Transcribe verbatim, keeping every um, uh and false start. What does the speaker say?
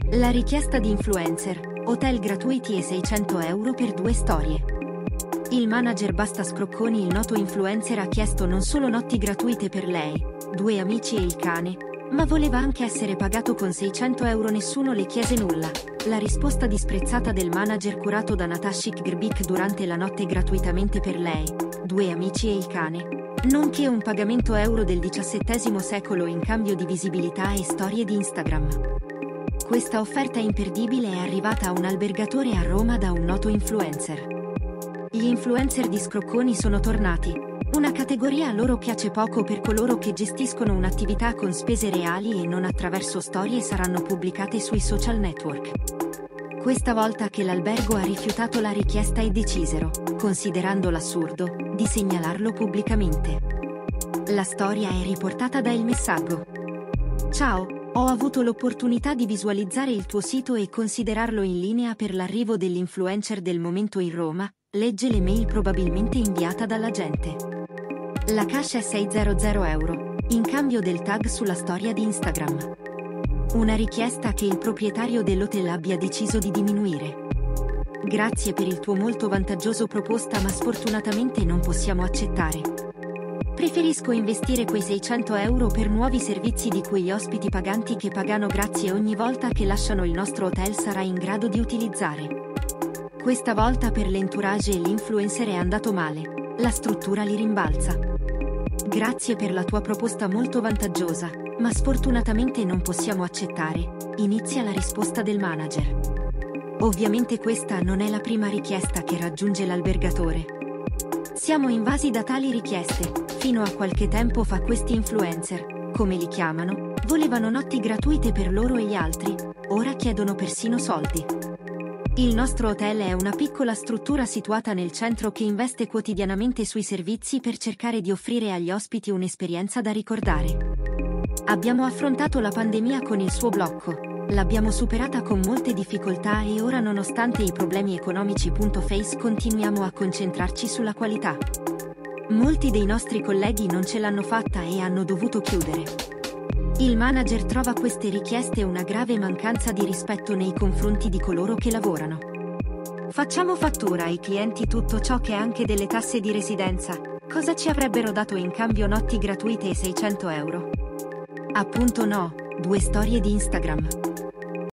La richiesta di influencer, hotel gratuiti e seicento euro per due storie. Il manager Basta Scrocconi, il noto influencer, ha chiesto non solo notti gratuite per lei, due amici e il cane, ma voleva anche essere pagato con seicento euro. Nessuno le chiese nulla. La risposta disprezzata del manager curato da Natashik Grbik durante la notte gratuitamente per lei, due amici e il cane, nonché un pagamento euro del diciassettesimo secolo in cambio di visibilità e storie di Instagram. Questa offerta imperdibile è arrivata a un albergatore a Roma da un noto influencer. Gli influencer di Scrocconi sono tornati. Una categoria a loro piace poco per coloro che gestiscono un'attività con spese reali e non attraverso storie saranno pubblicate sui social network. Questa volta che l'albergo ha rifiutato la richiesta e decisero, considerando l'assurdo, di segnalarlo pubblicamente. La storia è riportata da Il Messaggio. Ciao, ho avuto l'opportunità di visualizzare il tuo sito e considerarlo in linea per l'arrivo dell'influencer del momento in Roma, legge l'email probabilmente inviata dalla gente. La cash è seicento euro, in cambio del tag sulla storia di Instagram. Una richiesta che il proprietario dell'hotel abbia deciso di diminuire. Grazie per il tuo molto vantaggioso proposta, ma sfortunatamente non possiamo accettare. Preferisco investire quei seicento euro per nuovi servizi di cui gli ospiti paganti che pagano grazie ogni volta che lasciano il nostro hotel sarà in grado di utilizzare. Questa volta per l'entourage e l'influencer è andato male, la struttura li rimbalza. Grazie per la tua proposta molto vantaggiosa, ma sfortunatamente non possiamo accettare, inizia la risposta del manager. Ovviamente questa non è la prima richiesta che raggiunge l'albergatore. Siamo invasi da tali richieste. Fino a qualche tempo fa questi influencer, come li chiamano, volevano notti gratuite per loro e gli altri, ora chiedono persino soldi. Il nostro hotel è una piccola struttura situata nel centro che investe quotidianamente sui servizi per cercare di offrire agli ospiti un'esperienza da ricordare. Abbiamo affrontato la pandemia con il suo blocco, l'abbiamo superata con molte difficoltà e ora, nonostante i problemi economici, face continuiamo a concentrarci sulla qualità. Molti dei nostri colleghi non ce l'hanno fatta e hanno dovuto chiudere. Il manager trova queste richieste una grave mancanza di rispetto nei confronti di coloro che lavorano. Facciamo fattura ai clienti tutto ciò che è anche delle tasse di residenza. Cosa ci avrebbero dato in cambio notti gratuite e seicento euro? Appunto no, due storie di Instagram.